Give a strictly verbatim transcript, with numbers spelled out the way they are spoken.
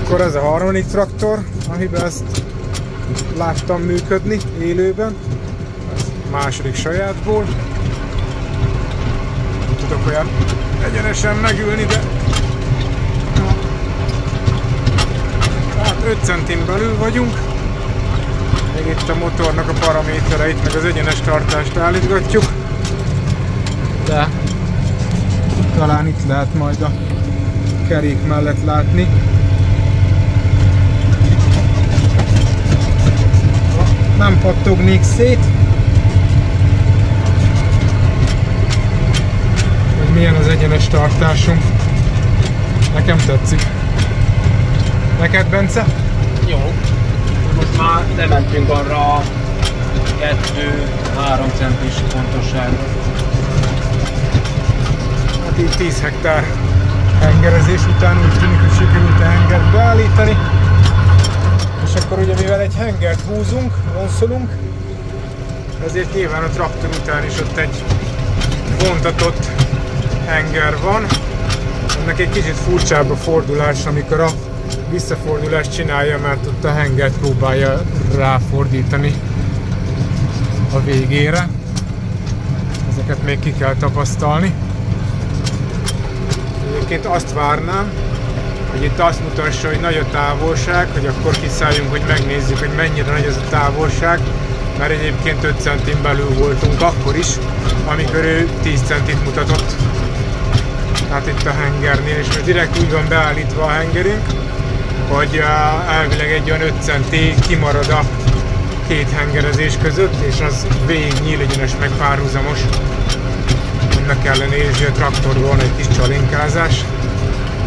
akkor ez a harmadik traktor, amiben ezt láttam működni élőben. Ez második sajátból. Nem tudok olyan egyenesen megülni, de hát öt centin belül vagyunk. Még itt a motornak a paramétereit, meg az egyenes tartást állítgatjuk. De talán itt lehet majd a kerék mellett látni. Nem pattognék szét. Hogy milyen az egyenes tartásunk. Nekem tetszik. Neked, Bence? Jó. Most már lementünk arra kettő-három centis pontosságra. Hát így tíz hektár hengerezés után úgy tűnik, hogy sikerült a hengert beállítani. És akkor ugye mivel egy hengert húzunk, vonszolunk, ezért nyilván a traktor után is ott egy vontatott henger van. Ennek egy kicsit furcsább a fordulás, amikor a visszafordulást csinálja, mert ott a hengert próbálja ráfordítani a végére. Ezeket még ki kell tapasztalni. Egyébként azt várnám, hogy itt azt mutassa, hogy nagy a távolság, hogy akkor kiszálljunk, hogy megnézzük, hogy mennyire nagy ez a távolság, mert egyébként öt centin belül voltunk akkor is, amikor ő tíz centit mutatott. Hát itt a hengernél, és most direkt úgy van beállítva a hengerünk, hogy elvileg egy olyan öt centi kimarad a két hengerezés között, és az végig nyílegyenes meg párhuzamos. Ennek ellenére, hogy a traktorban van egy kis csalinkázás.